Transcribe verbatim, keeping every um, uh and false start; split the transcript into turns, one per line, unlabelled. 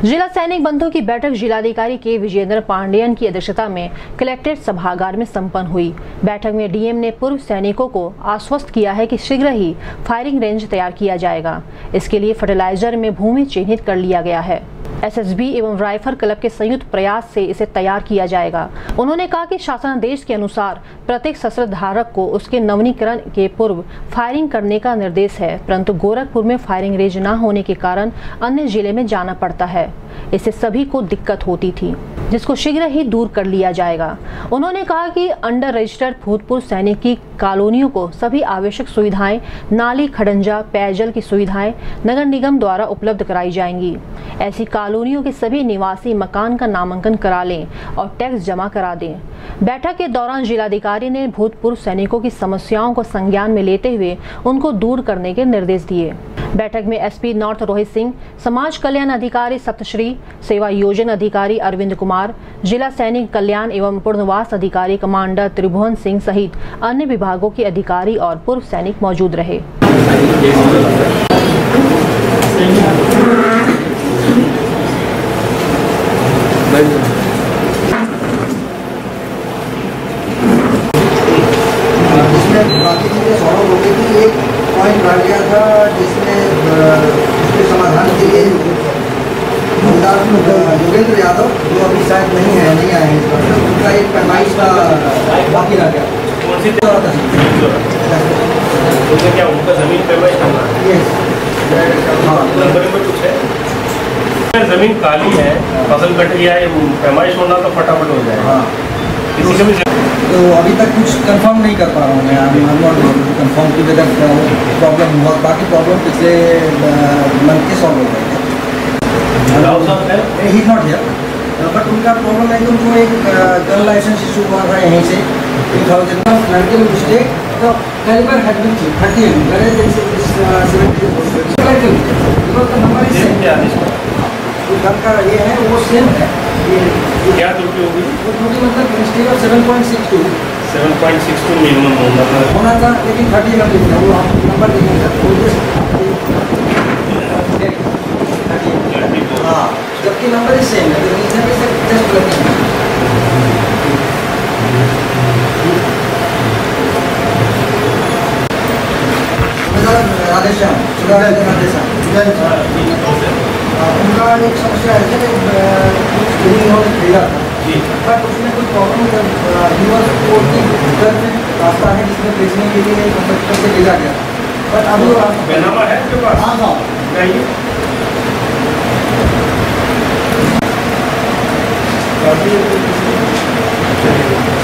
जिला सैनिक बंधु की बैठक जिलाधिकारी के विजेंद्र पांडेयन की अध्यक्षता में कलेक्ट्रेट सभागार में संपन्न हुई। बैठक में डीएम ने पूर्व सैनिकों को आश्वस्त किया है कि शीघ्र ही फायरिंग रेंज तैयार किया जाएगा। इसके लिए फर्टिलाइजर में भूमि चिन्हित कर लिया गया है। एसएसबी एवं राइफल क्लब के संयुक्त प्रयास से इसे तैयार किया जाएगा। उन्होंने कहा कि शासनादेश के अनुसार प्रत्येक शस्त्र धारक को उसके नवीनीकरण के पूर्व फायरिंग करने का निर्देश है, परंतु गोरखपुर में फायरिंग रेंज न होने के कारण अन्य जिले में जाना पड़ता है। इससे सभी को दिक्कत होती थी, जिसको शीघ्र ही दूर कर लिया जाएगा। उन्होंने कहा कि अंडर रजिस्टर्ड भूतपूर्व सैनिक की कॉलोनियों को सभी आवश्यक सुविधाएं, नाली, खड़ंजा, पेयजल की सुविधाएं नगर निगम द्वारा उपलब्ध कराई जाएंगी। ऐसी कॉलोनियों के सभी निवासी मकान का नामांकन करा लें और टैक्स जमा करा दें। बैठक के दौरान जिलाधिकारी ने भूतपूर्व सैनिकों की समस्याओं को संज्ञान में लेते हुए उनको दूर करने के निर्देश दिए। बैठक में एसपी नॉर्थ रोहित सिंह, समाज कल्याण अधिकारी सप्तश्री, सेवा योजन अधिकारी अरविंद कुमार, जिला सैनिक कल्याण एवं पुनर्वास अधिकारी कमांडर त्रिभुवन सिंह सहित अन्य विभागों के अधिकारी और पूर्व सैनिक मौजूद रहे।
बाकी चीजें सॉल्व हो गई थी। एक पॉइंट रह गया था जिसमें उसके समाधान के लिए योगेंद्र यादव, जो अभी शायद नहीं है, नहीं आए हैं, उनका एक पैमाइश का बाकी रह गया।
क्या उनका जमीन पैमाइश करना है? कुछ है, जमीन काली है, फसल कट गया है, पैमाइश होना तो फटाफट हो जाए। हाँ, किसी का भी
तो अभी तक कुछ कंफर्म नहीं कर पा रहा हूँ मैं। कंफर्म की वजह प्रॉब्लम हुआ, बाकी प्रॉब्लम पिछले मंथ के सॉल्व हो गए थे। ही नॉट हियर, बट उनका प्रॉब्लम है कि उनको एक गन लाइसेंस इशू हुआ था यहीं से टू थाउजेंड में लड़के में मिस्टेक, तो calibre had been thirty M gun का ये है वो सेम है।
क्या त्रुटि होगी?
वो त्रुटि मतलब mistake of seven point six two
seven point six two minimum होना था
होना था लेकिन थर्टी एम लिखा वो आप नंबर देखेंगे हाँ, जबकि नंबर ही सेम है, तो reason is just learning. Radheshyam Radheshyam उनका एक समस्या है कि उन्होंने भेजा था, बट उसमें कुछ प्रॉब्लम रास्ता है जिसमें बेचने के लिए कंस्ट्रक्टर से भेजा गया, बट अभी
बेनामा है आपके पास?
हाँ हाँ।